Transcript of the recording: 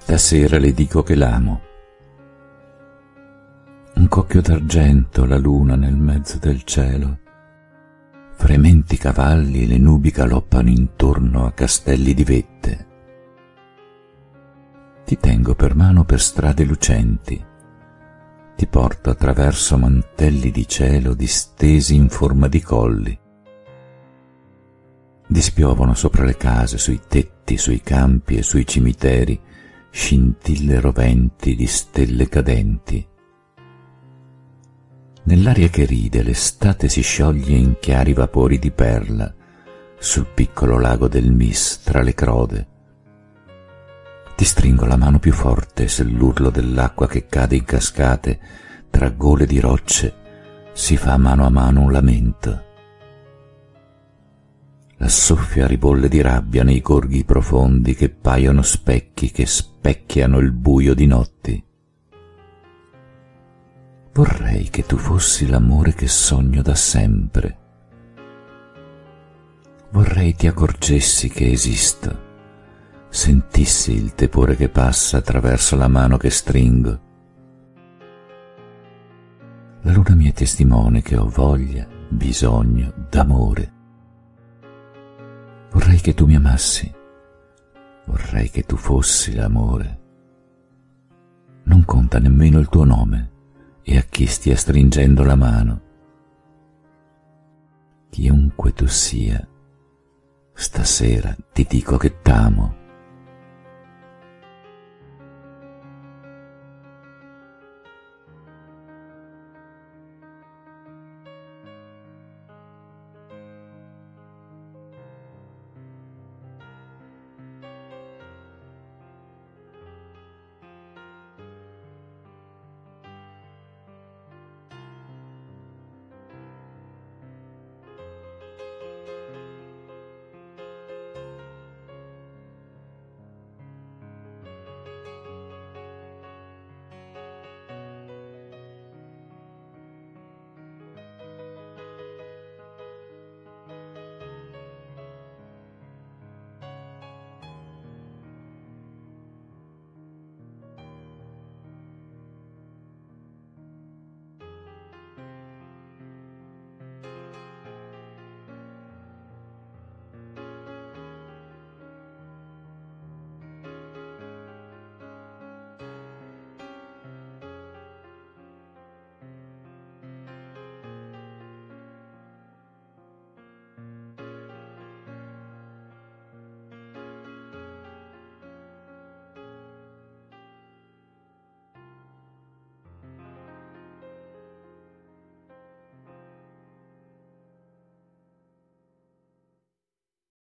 stasera le dico che l'amo. Un cocchio d'argento, la luna nel mezzo del cielo, frementi cavalli e le nubi galoppano intorno a castelli di vette. Ti tengo per mano per strade lucenti, ti porto attraverso mantelli di cielo distesi in forma di colli. Dispiovono sopra le case, sui tetti, sui campi e sui cimiteri, scintille roventi di stelle cadenti. Nell'aria che ride l'estate si scioglie in chiari vapori di perla sul piccolo lago del Mis tra le crode. Ti stringo la mano più forte se l'urlo dell'acqua che cade in cascate tra gole di rocce si fa mano a mano un lamento. La soffia ribolle di rabbia nei gorghi profondi che paiono specchi che specchiano il buio di notti. Vorrei che tu fossi l'amore che sogno da sempre. Vorrei ti accorgessi che esisto, sentissi il tepore che passa attraverso la mano che stringo. La luna mi è testimone che ho voglia, bisogno d'amore. Vorrei che tu mi amassi, vorrei che tu fossi l'amore. Non conta nemmeno il tuo nome e a chi stia stringendo la mano. Chiunque tu sia, stasera ti dico che t'amo.